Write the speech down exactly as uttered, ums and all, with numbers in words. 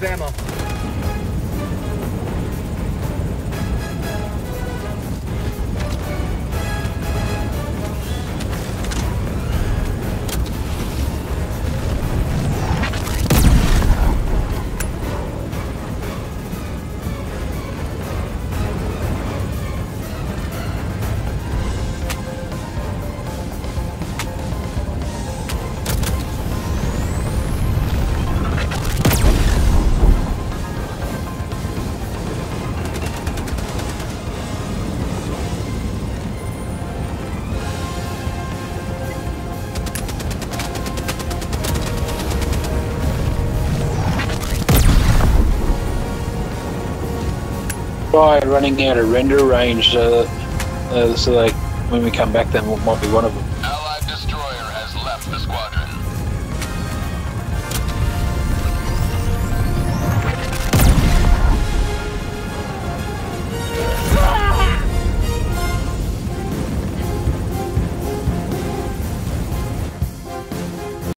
ammo. Try running out of render range, uh, uh, so like when we come back, then we might be one of them.